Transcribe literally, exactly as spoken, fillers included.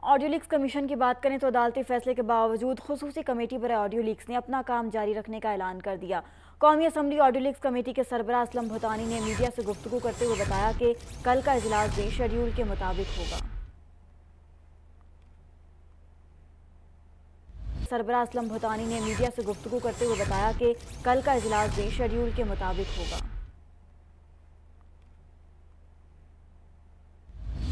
Audio leaks commission की बात करें तो अदालती फैसले के बावजूद खुसूसी कमेटी बराए ऑडियो लीक्स ने अपना काम जारी रखने का ऐलान कर दिया। कौमी असम्बली ऑडियो लीक्स कमेटी के सरबराह असलम भूतानी ने मीडिया से गुफ्तगू करते हुए बताया कि कल का इजलास भी शेड्यूल के मुताबिक होगा। सरबराह असलम भूतानी ने मीडिया से गुफ्तगू करते हुए बताया कि कल का इजलास भी शेड्यूल के मुताबिक होगा।